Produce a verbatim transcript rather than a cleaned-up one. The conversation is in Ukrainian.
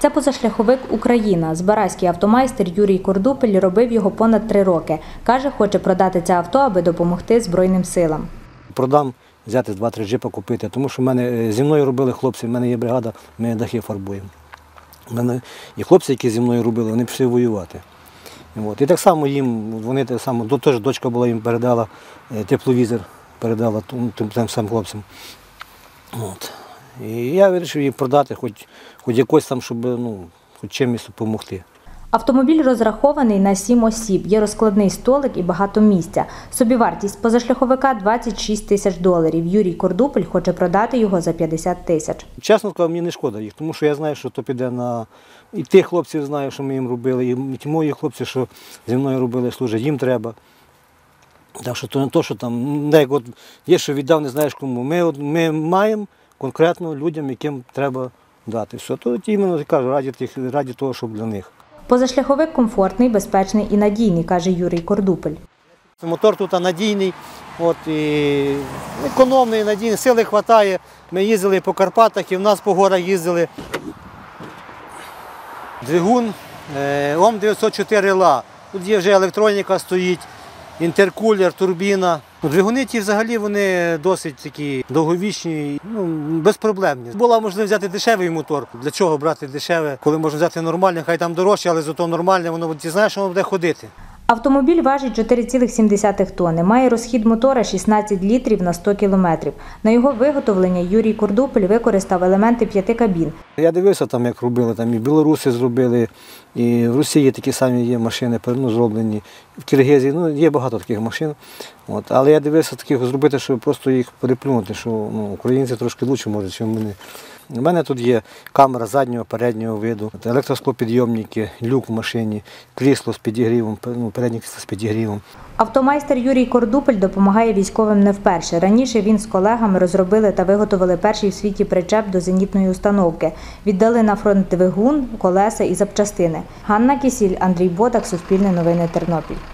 Це позашляховик «Україна». Збаразький автомайстер Юрій Кордупель робив його понад три роки. Каже, хоче продати це авто, аби допомогти Збройним силам. Продам, взяти два-три джипа купити, тому що в мене, зі мною робили хлопці, в мене є бригада, ми дахи фарбуємо. В мене і хлопці, які зі мною робили, вони пішли воювати. От. І так само їм, вони так само, теж дочка була, їм передала тепловізор, передала тим, тим самим хлопцям. От. І я вирішив її продати, хоч, хоч якось там, щоб ну, хоч чимось допомогти. Автомобіль розрахований на сім осіб, є розкладний столик і багато місця. Собівартість позашляховика – двадцять шість тисяч доларів. Юрій Кордупель хоче продати його за п'ятдесят тисяч. Чесно кажу, мені не шкода їх, тому що я знаю, що то піде на... І тих хлопців знаю, що ми їм робили, і ті мої хлопці, що зі мною робили, служать, їм треба. Так що то не то, що там, як от є, що віддав, не знаєш кому. Ми, от, ми маємо конкретно людям, яким треба дати. Все, то іменно, кажу, раді, тих, раді того, щоб для них. Позашляховик комфортний, безпечний і надійний, каже Юрій Кордупель. Мотор тут надійний, от, і економний, надійний, сили вистачає. Ми їздили по Карпатах і в нас по горах їздили. Двигун О М дев'ятсот чотири Л А. Тут є вже електроніка стоїть, інтеркулер, турбіна. Двигуни ті взагалі вони досить такі довговічні, ну, безпроблемні. Була можливість взяти дешевий мотор. Для чого брати дешеве, коли можна взяти нормальне, хай там дорожче, але зато нормальне, воно, ти знаєш, що воно буде ходити. Автомобіль важить чотири цілих сім десятих тонни, має розхід мотора шістнадцять літрів на сто кілометрів. На його виготовлення Юрій Кордупель використав елементи п'яти кабін. Я дивився, там, як робили, там і білоруси зробили, і в Росії такі самі є машини, ну, зроблені, в Киргизії, ну, є багато таких машин. От. Але я дивився таких зробити, щоб просто їх переплюнути, що ну, українці трошки краще можуть, ніж вони. У мене тут є камера заднього, переднього виду, електросклопідйомники, люк в машині, крісло з підігрівом, ну, переднє крісло з підігрівом. Автомайстер Юрій Кордупель допомагає військовим не вперше. Раніше він з колегами розробили та виготовили перший в світі причеп до зенітної установки. Віддали на фронт двигун, колеса і запчастини. Ганна Кісіль, Андрій Бодак, Суспільне новини, Тернопіль.